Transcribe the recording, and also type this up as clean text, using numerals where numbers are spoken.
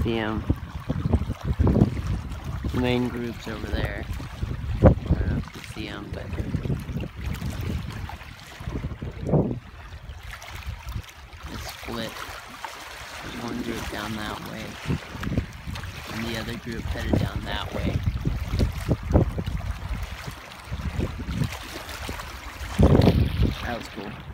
see them. The main group's over there. I don't know if you see them, but it's split. There's one group down that way, and the other group headed down that way. That was cool.